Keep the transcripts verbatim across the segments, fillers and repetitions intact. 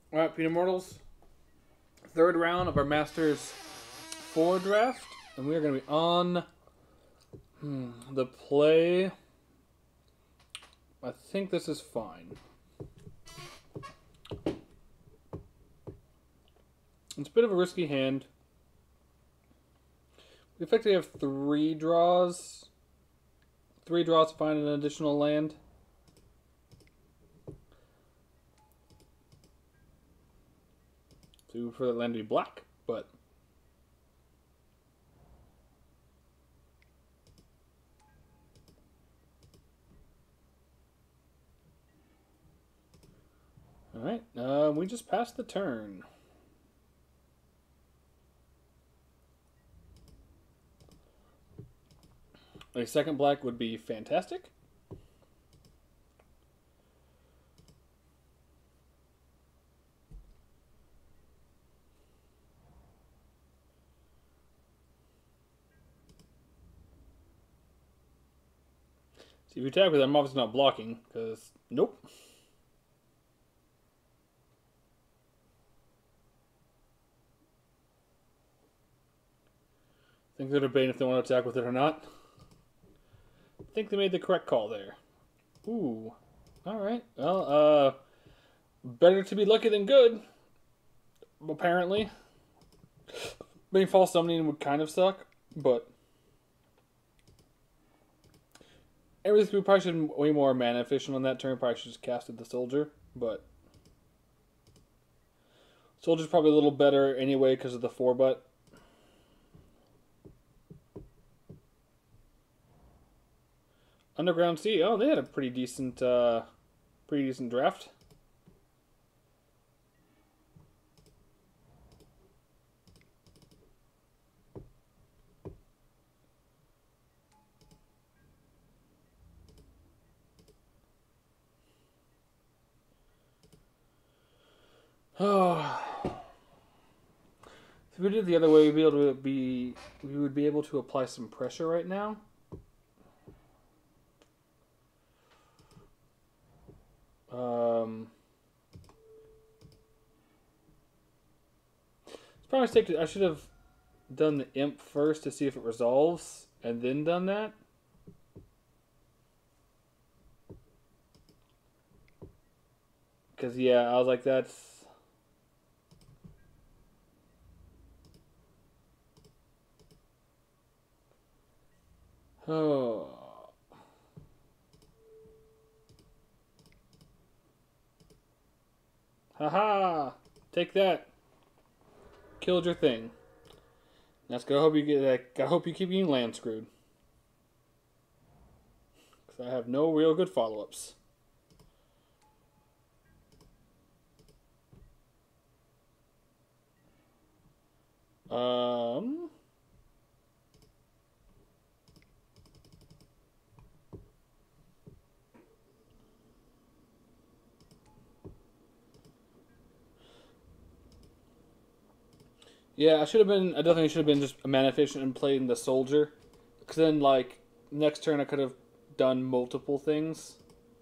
All right, Peanut Mortals. Third round of our Masters four draft, and we are going to be on hmm, the play. I think this is fine. It's a bit of a risky hand. We effectively have three draws. Three draws to find an additional land. So we prefer that land to be black, but alright, uh, we just passed the turn. A second black would be fantastic. See, if you attack with it, I'm obviously not blocking, because nope. I think they're debating if they want to attack with it or not. I think they made the correct call there. Ooh. Alright. Well, uh, better to be lucky than good, apparently. Being false summoning would kind of suck, but everything we probably should be way more mana efficient on that turn. Probably should just casted the soldier, but soldier's probably a little better anyway because of the four butt. Underground Sea. Oh, they had a pretty decent, uh, pretty decent draft. Oh. If we did it the other way, we'd be able to be, we would be able to apply some pressure right now. Um, it's probably a mistake. To, I should have done the imp first to see if it resolves, and then done that. Because yeah, I was like, that's. Oh. Haha! Take that. Killed your thing. That's gonna hope you get that. I hope you keep getting land screwed. Because I have no real good follow-ups. Um. Yeah, I should have been. I definitely should have been just a mana efficient and playing the soldier. Because then, like, next turn I could have done multiple things.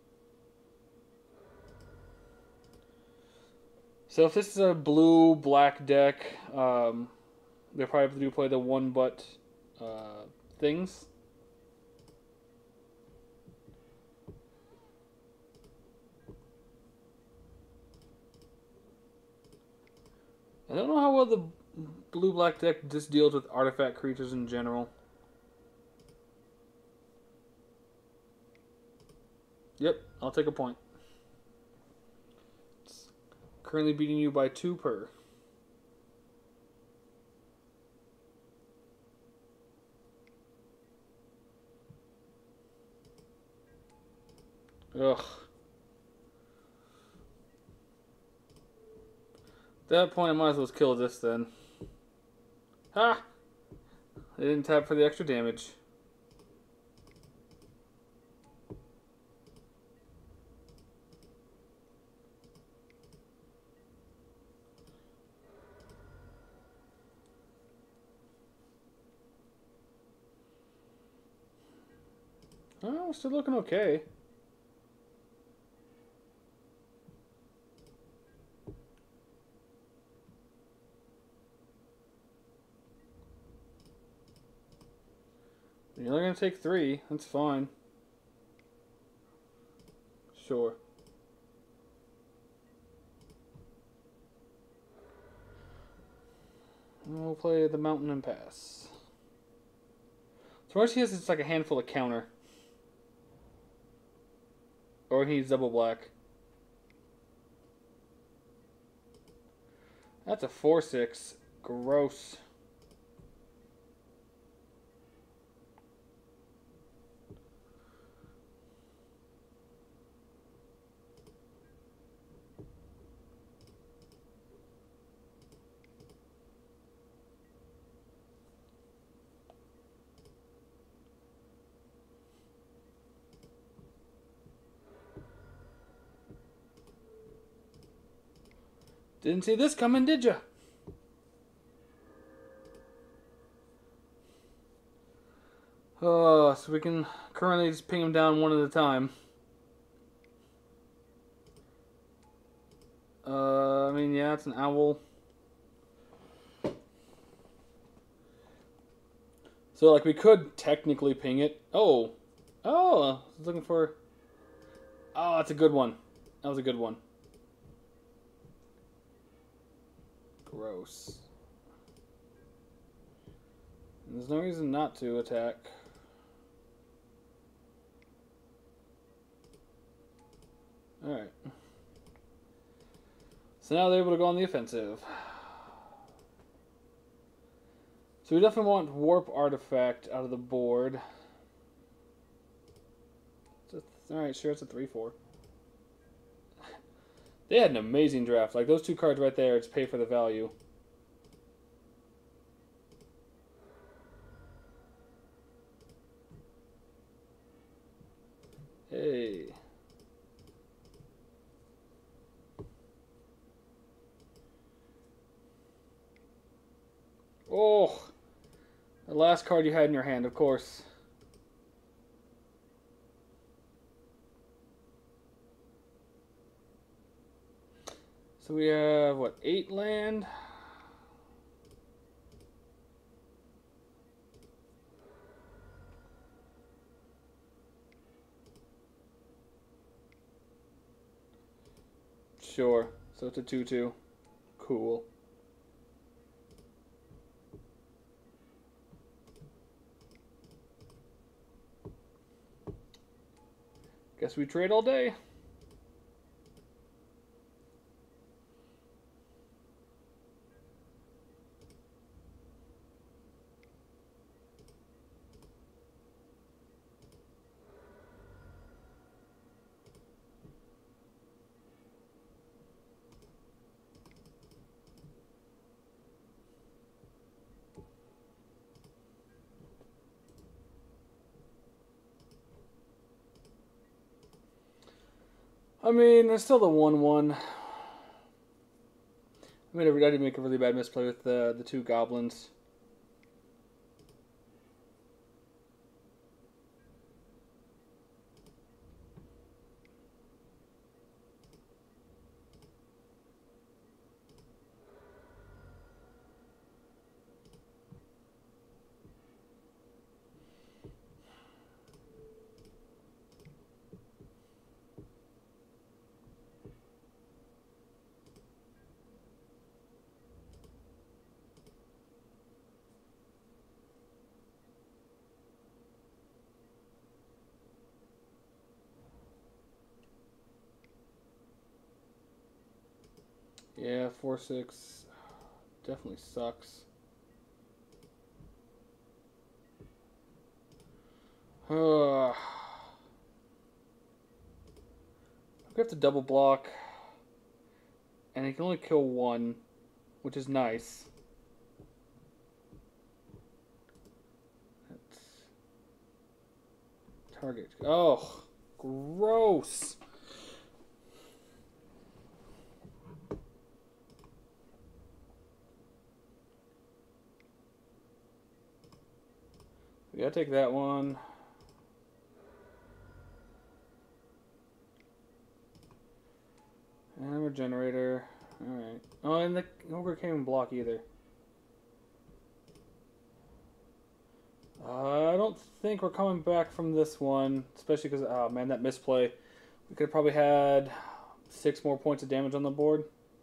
So if this is a blue-black deck, um, they probably do play the one-butt uh, things. I don't know how well the blue-black deck just deals with artifact creatures in general. Yep, I'll take a point. It's currently beating you by two per. Ugh. At that point, I might as well kill this then. Ha! I didn't tap for the extra damage. Oh, still looking okay. You're only gonna take three. That's fine. Sure. And we'll play the Mountain and pass. So what he has is like a handful of counter. Or he needs double black. That's a four six. Gross. Didn't see this coming, did ya? Oh, so we can currently just ping them down one at a time. Uh, I mean, yeah, it's an owl. So, like, we could technically ping it. Oh. Oh, I was looking for... Oh, that's a good one. That was a good one. Gross. And there's no reason not to attack. Alright. So now they're able to go on the offensive. So we definitely want Warp Artifact out of the board. Alright, sure, it's a three four. They had an amazing draft. Like, those two cards right there, it's pay for the value. Hey. Oh. The last card you had in your hand, of course. So we have, what, eight land? Sure. So it's a two two. Cool. Guess we trade all day. I mean, there's still the one one. I mean, I did make a really bad misplay with the, the two goblins. Yeah, four six definitely sucks. Uh, we have to double block, and he can only kill one, which is nice. That's target. Oh, gross. We gotta take that one. And a generator. Alright. Oh, and the ogre can't even block either. Uh, I don't think we're coming back from this one, especially because, oh man, that misplay. We could have probably had six more points of damage on the board.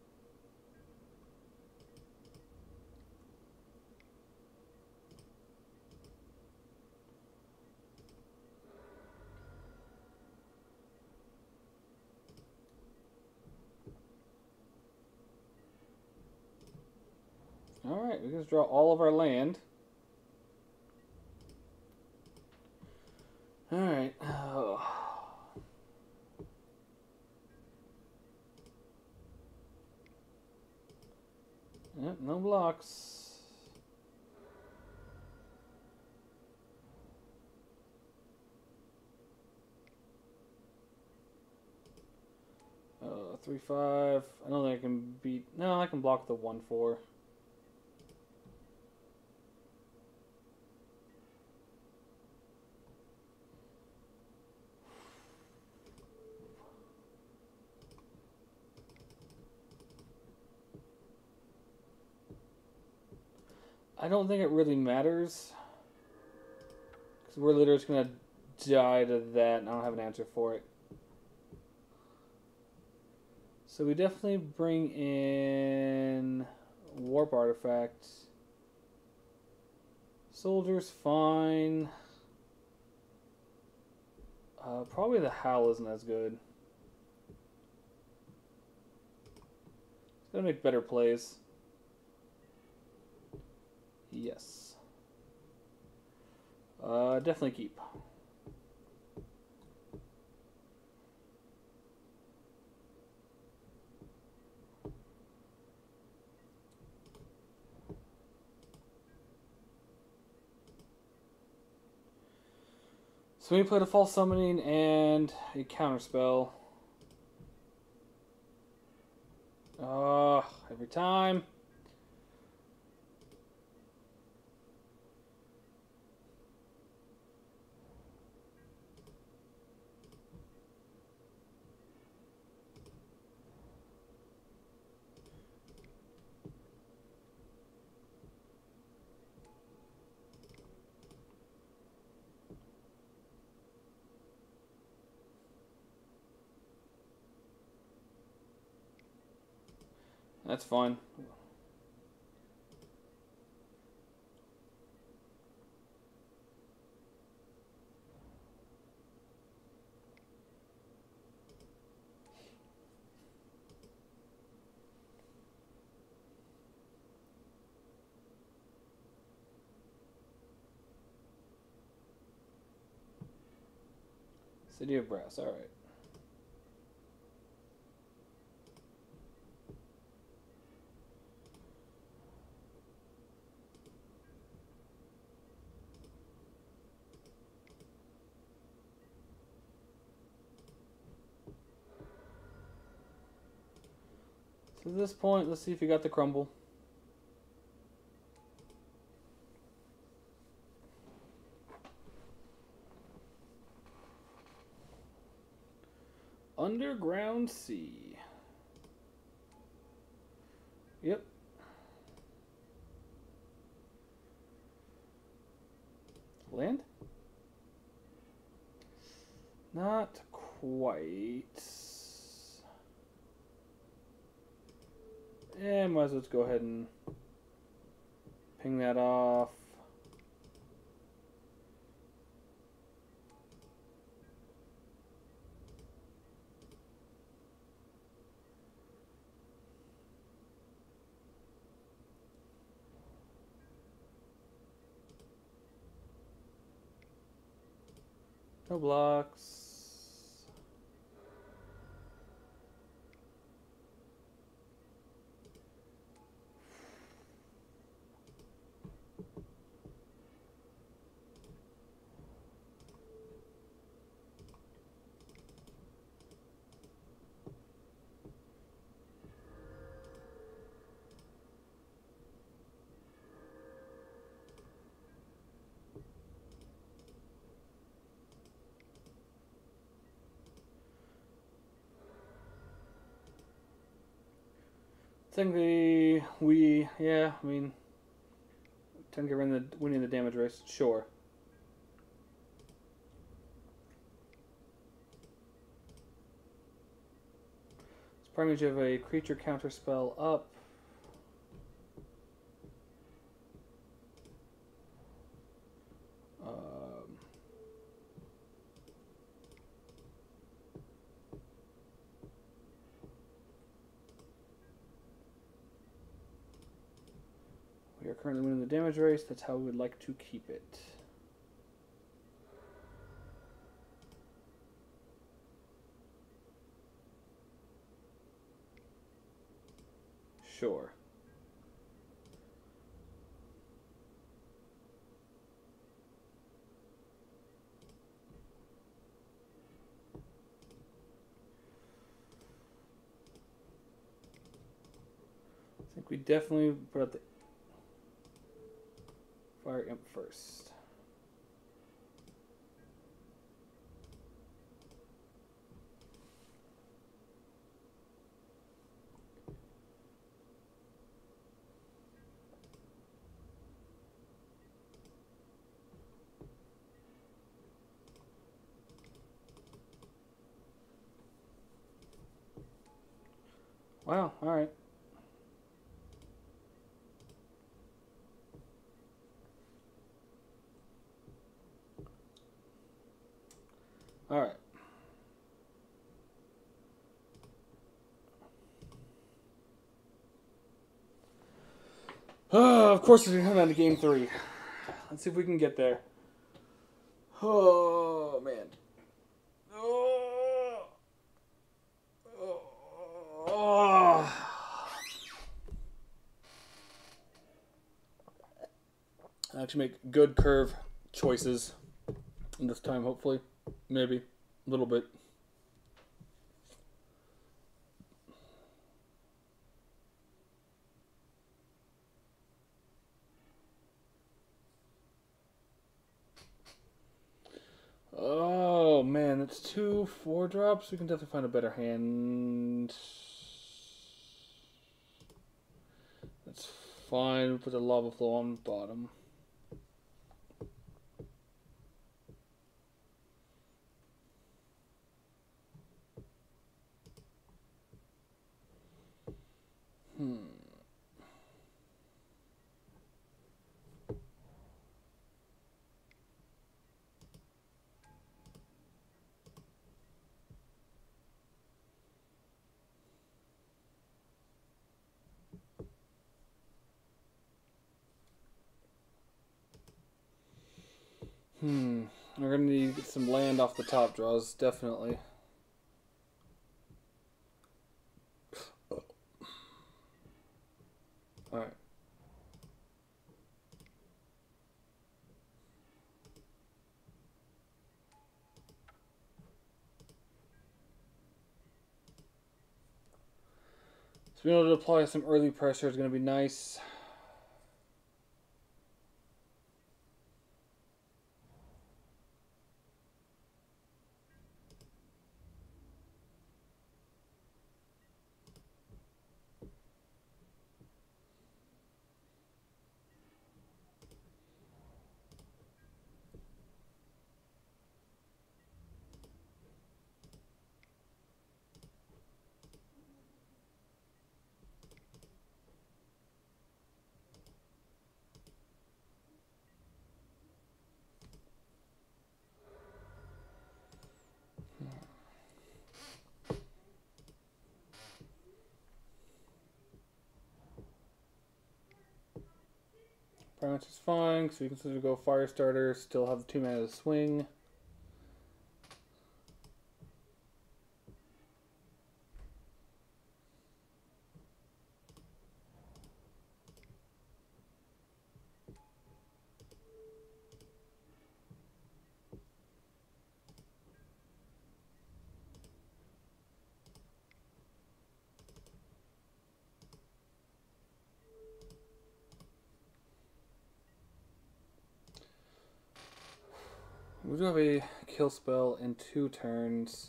Alright, we just draw all of our land. Alright. Oh. Yep, no blocks. Uh, three five. I don't think I can beat. No, I can block the one four. I don't think it really matters. Because we're literally just going to die to that, and I don't have an answer for it. So we definitely bring in Warp Artifacts. Soldier's fine. Uh, probably the Howl isn't as good. It's going to make better plays. Yes. Uh, definitely keep. So we played a false summoning and a counterspell. Uh, every time. That's fine. City of Brass, alright. So at this point, let's see if you got the crumble. Underground Sea. Yep. Land? Not quite. Yeah, might as well just go ahead and ping that off. No blocks. Technically, we, yeah, I mean, technically we're in the, winning the damage race, sure. Primary, you have a creature counter spell up. Um, we are currently winning the damage race. That's how we would like to keep it. Sure. I think we definitely put out the Fire Imp first. Wow, alright. Alright. Oh, of course, we're going to come down to game three. Let's see if we can get there. Oh, man. Oh. Oh. I actually make good curve choices this time, hopefully. Maybe. A little bit. Oh, man. That's two four drops. We can definitely find a better hand. That's fine. We'll put the Lava Flow on the bottom. Hmm. Hmm. We're going to need to get some land off the top draws, definitely. Alright. So being able to apply some early pressure is going to be nice. Pretty much is fine, so we can sort of go Fire Starter, still have the two mana to swing. We do have a kill spell in two turns.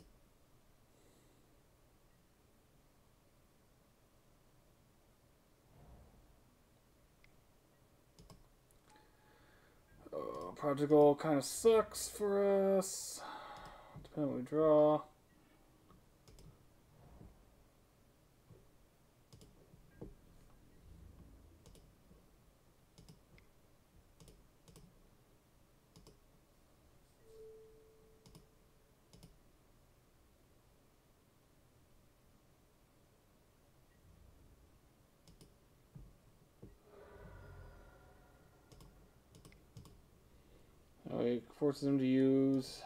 Oh, Prodigal kind of sucks for us. Depending on what we draw. Like, forces him to use...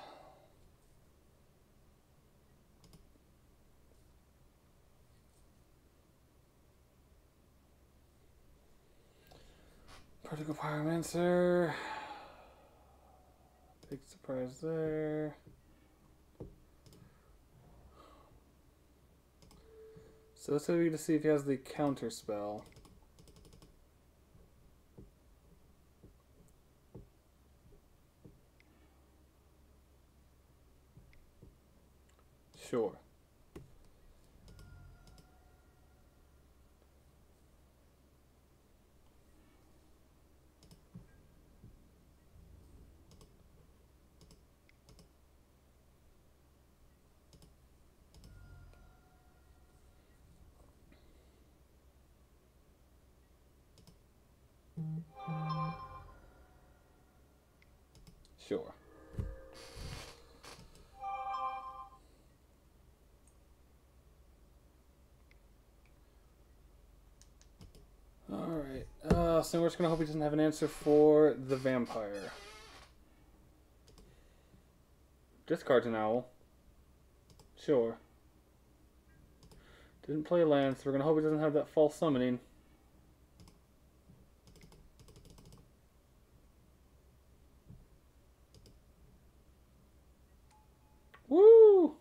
Particle Pyromancer. Big surprise there. So let's go to see if he has the counter spell. Sure. Sure. Alright, uh, so we're just gonna hope he doesn't have an answer for the vampire. Discards an owl. Sure. Didn't play land, so we're gonna hope he doesn't have that false summoning. Woo!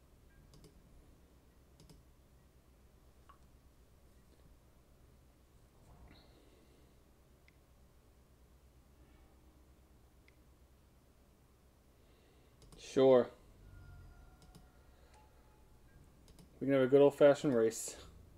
Sure. We can have a good old-fashioned race.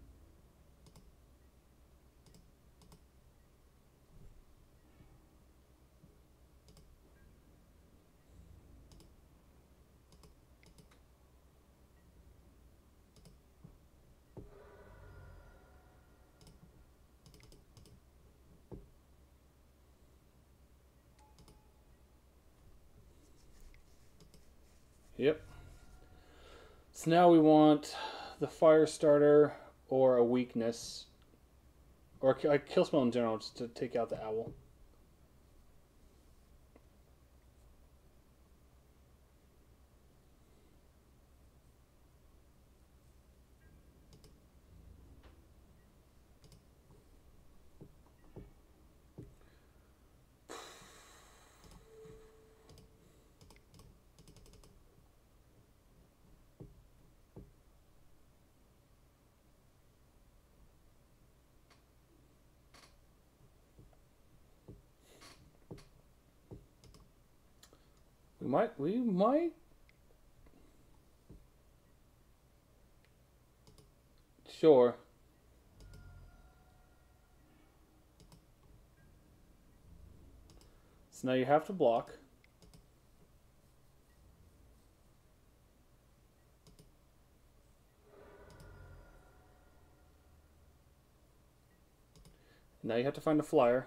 Yep. So now we want the fire starter or a weakness. Or a kill spell in general, just to take out the owl. We might, we might. Sure. So now you have to block. Now you have to find a flyer.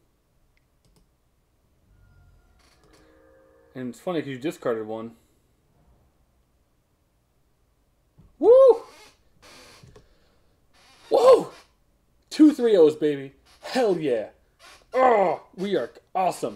And it's funny because you discarded one. Woo! Whoa! Two three O's, baby. Hell yeah. Oh, we are awesome.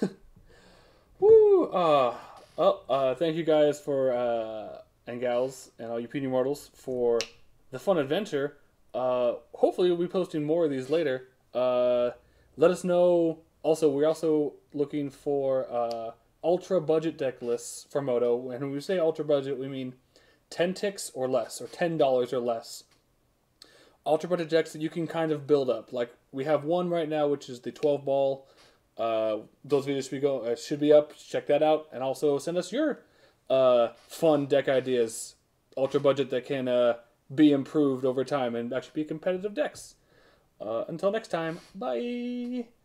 Woo! Uh, oh, uh, thank you guys for, uh, and gals, and all you puny mortals for the fun adventure. Uh, hopefully we'll be posting more of these later. Uh, let us know. Also, we're also looking for, uh, ultra budget deck lists for Moto, and when we say ultra budget, we mean ten ticks or less, or ten dollars or less. Ultra budget decks that you can kind of build up. Like we have one right now, which is the twelve ball. Uh, those videos should be go uh, should be up. Check that out, and also send us your uh, fun deck ideas. Ultra budget that can uh, be improved over time and actually be competitive decks. Uh, until next time, bye.